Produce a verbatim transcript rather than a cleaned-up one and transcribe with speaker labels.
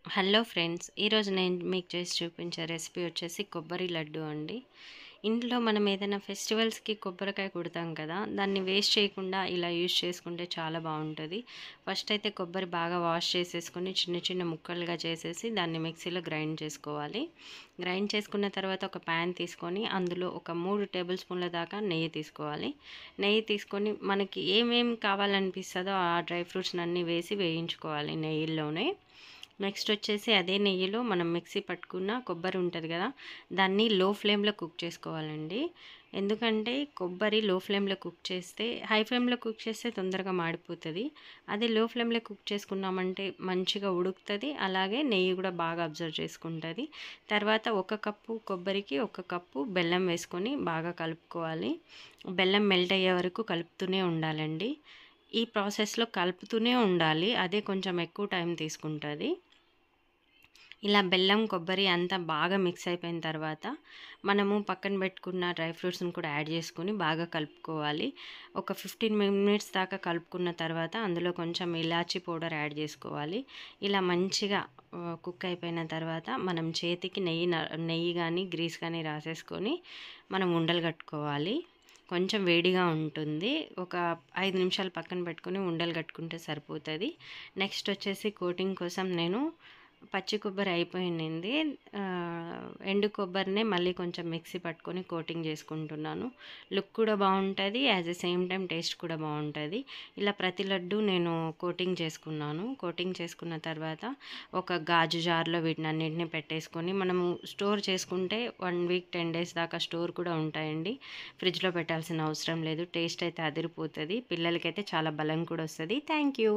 Speaker 1: Hello friends, ఈరోజు నేను మీకు చేసి చూపించే రెసిపీ వచ్చేసి కొబ్బరి లడ్డు అండి. ఇంట్లో మనం ఏదైనా ఫెస్టివల్స్‌కి కొబ్బరికాయ కొడతాం కదా! దాన్ని వేస్ట్ చేయకుండా ఇలా యూజ్ చేసుకుంటే చాలా బావుంటది. ఫస్ట్ అయితే కొబ్బరి బాగా వాష్ చేసేసుకొని చిన్న చిన్న ముక్కలుగా చేసేసి దాన్ని మిక్సీలో గ్రైండ్ చేసుకోవాలి. గ్రైండ్ చేసుకున్న తర్వాత ఒక ప్యాన్ తీసుకొని అందులో ఒక మూడు టేబుల్ స్పూన్ల దాకా నెయ్యి తీసుకోవాలి. నెయ్యి తీసుకొని మనకి ఏమేమి కావాలనిపిస్తదో ఆ డ్రై ఫ్రూట్స్‌ని అన్నీ వేసి వేయించుకోవాలి నెయ్యిల్లోనే. నెక్స్ట్ వచ్చేసి అదే నెయ్యిలో మనం మిక్సీ పట్టుకున్న కొబ్బరి ఉంటుంది కదా, దాన్ని లో ఫ్లేమ్లో కుక్ చేసుకోవాలండి. ఎందుకంటే కొబ్బరి లో ఫ్లేమ్లో కుక్ చేస్తే, హై ఫ్లేమ్లో కుక్ చేస్తే తొందరగా మాడిపోతుంది. అదే లో ఫ్లేమ్లో కుక్ చేసుకున్నామంటే మంచిగా ఉడుకుతుంది, అలాగే నెయ్యి కూడా బాగా అబ్జర్వ్ చేసుకుంటుంది. తర్వాత ఒక కప్పు కొబ్బరికి ఒక కప్పు బెల్లం వేసుకొని బాగా కలుపుకోవాలి. బెల్లం మెల్ట్ అయ్యే వరకు కలుపుతూనే ఉండాలండి. ఈ ప్రాసెస్లో కలుపుతూనే ఉండాలి, అదే కొంచెం ఎక్కువ టైం తీసుకుంటుంది. ఇలా బెల్లం, కొబ్బరి అంతా బాగా మిక్స్ అయిపోయిన తర్వాత మనము పక్కన పెట్టుకున్న డ్రై ఫ్రూట్స్‌ని కూడా యాడ్ చేసుకొని బాగా కలుపుకోవాలి. ఒక పదిహేను మినిట్స్ దాకా కలుపుకున్న తర్వాత అందులో కొంచెం ఇలాచీ పౌడర్ యాడ్ చేసుకోవాలి. ఇలా మంచిగా ఆహ్, కుక్ అయిపోయిన తర్వాత మనం చేతికి నెయ్యి న నెయ్యి గానీ, గ్రీస్ గానీ రాసేసుకొని మనం ఉండలు కట్టుకోవాలి. కొంచెం వేడిగా ఉంటుంది. ఒక ఐదు నిమిషాలు పక్కన పెట్టుకొని ఉండలు కట్టుకుంటే సరిపోతది. నెక్స్ట్ వచ్చేసి కోటింగ్ కోసం నేను పచ్చి కొబ్బరి అయిపోయింది. ఆహ్, ఎండు కొబ్బరినే మళ్ళీ కొంచెం మిక్సీ పట్టుకొని కోటింగ్ చేసుకుంటున్నాను. లుక్ కూడా బావుంటది. As a same time taste కూడా బావుంటది. ఇలా ప్రతి లడ్డు నేను కోటింగ్ చేసుకున్నాను. కోటింగ్ చేసుకున్న తర్వాత ఒక గాజు జార్‌లో వీటినన్నిటిని పెట్టేసుకొని మనము స్టోర్ చేసుకుంటే ఒక వీక్, పది డేస్ దాకా స్టోర్ కూడా ఉంటాయండి. ఫ్రిడ్జ్‌లో పెట్టాల్సిన అవసరం లేదు. టేస్ట్ అయితే అదిరిపోతది. పిల్లలకైతే చాలా బలం కూడా వస్తది. Thank you.